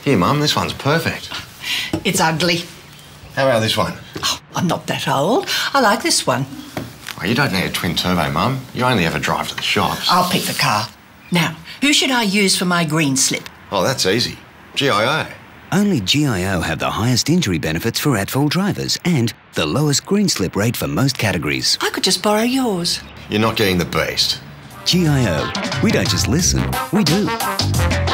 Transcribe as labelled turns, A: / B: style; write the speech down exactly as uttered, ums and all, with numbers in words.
A: Here, Mum, this one's perfect.
B: It's ugly.
A: How about this one?
B: Oh, I'm not that old. I like this one.
A: Oh, you don't need a twin turbo, Mum. You only ever drive to the shops.
B: I'll pick the car. Now, who should I use for my green slip?
A: Oh, that's easy. G I O.
C: Only G I O have the highest injury benefits for at-fault drivers and the lowest green slip rate for most categories.
B: I could just borrow yours.
A: You're not getting the beast.
C: G I O. We don't just listen, we do.